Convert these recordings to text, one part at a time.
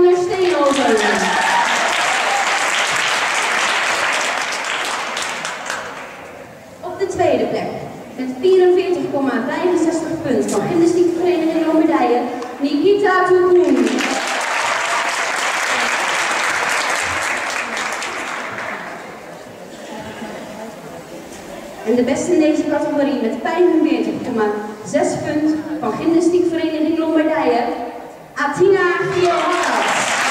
Op de tweede plek, met 44,65 punten van gymnastiekvereniging Lombardije, Nikita Toepoen. En de beste in deze categorie met 45,6 punten van gymnastiekvereniging Lombardije, Athina Gioharas.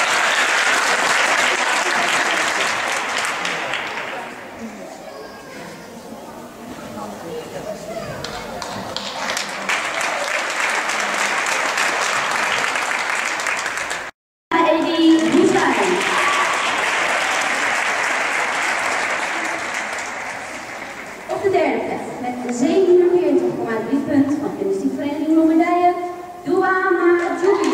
Op de derde plek met 47,3 punten van gymnastiekvereniging Lombardije, Duama Jubi.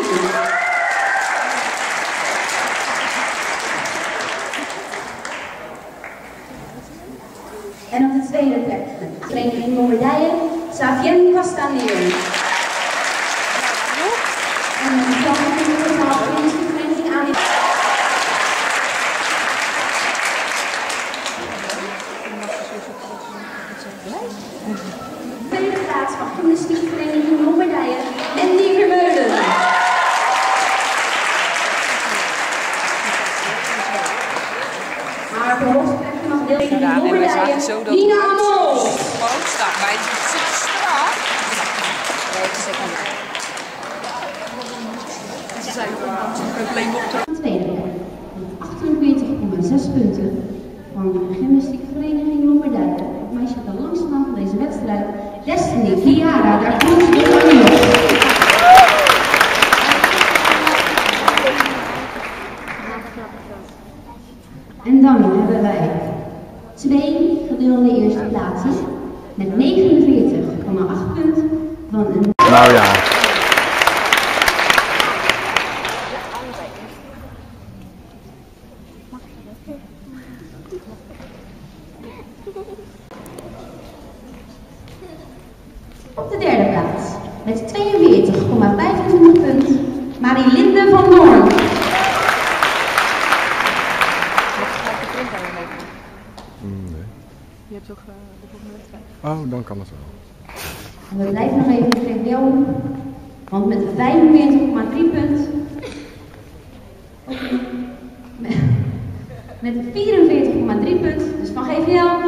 En op de tweede plek met vereniging Lombardije, Savien Castaneer. En de gymnastiekvereniging Alleen. Tweede plaats van gymnastiekvereniging Lombardije en Vermeulen. Maar de hoofdplek mag deelnemen Lombardije, Nina Amol. Gewoon staan bij het straat. Ze zijn alleen op de tweede plek met 48,6 punten van de gymnastiekvereniging Lombardije. Het meisje de langste naam van deze wedstrijd, Destiny Kiara, daar komt ze weer nu op. En dan hebben wij 2 gedeelde eerste plaatsen met 49,8 punten van een... Nou ja. Op de derde plaats met 42,25 punten Marilinde van Doorn. Nee. Je hebt ook de volgende wedstrijd. Oh, dan kan het wel. En we blijven nog even de GVO doen, want met 45,3 punten, met 44,3 punten, dus van GVL,